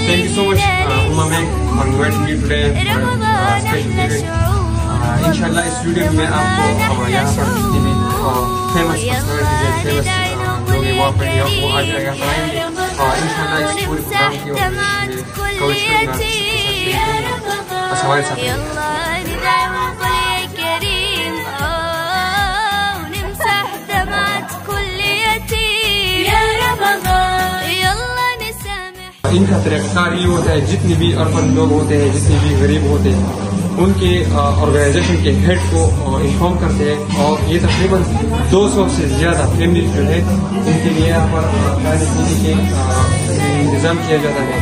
Thank you so much, Umma Beg, for inviting me today for a special event. इंशाल्लाह इस वीडियो में आपको यहाँ पर जितने भी फेमस पर्सनालिटीज हैं, फेमस लोग वहाँ पर वो आज यहाँ पर आएंगे और इंशाल्लाह इस पूरे प्रोग्राम की कवरेज करूँगा हमारे साथ। इनका तरीक़ाकार ये होता है, जितने भी अर्बन लोग होते हैं, जितने भी गरीब होते हैं, उनके ऑर्गेनाइजेशन के हेड को इन्फॉर्म करते हैं और ये तकरीबन 200 से ज़्यादा फैमिली जो है उनके लिए यहाँ पर खाने पीने के इंतज़ाम किया जाता है।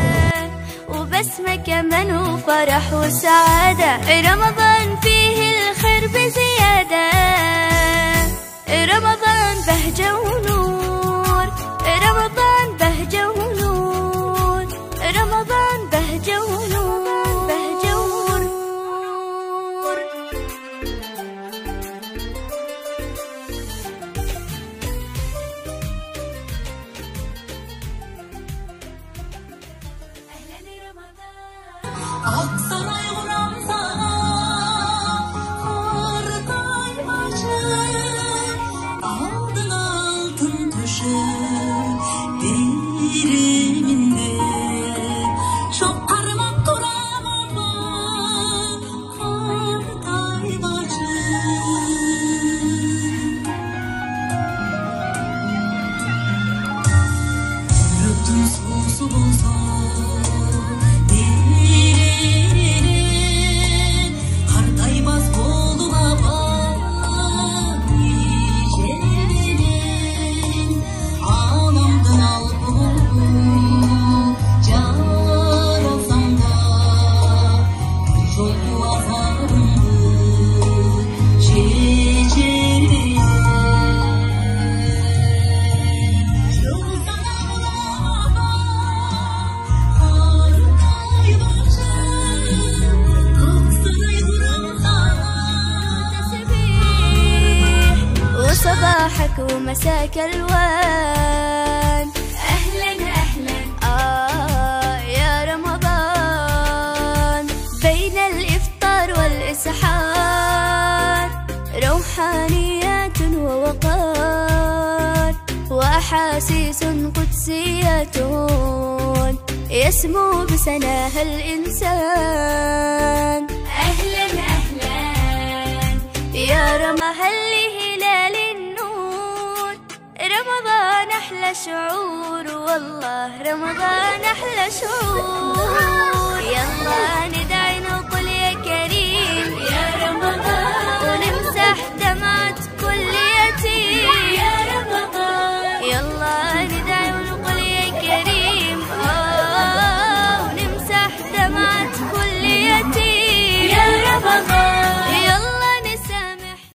صباحك ومساك الوان، أهلا أهلا يا رمضان، بين الإفطار والإسحار روحانيات ووقار وأحاسيس قدسية يسمو بسناها الإنسان. أهلا أهلا يا رمضان، رمضان أحلى شعور، والله رمضان أحلى شعور، يلا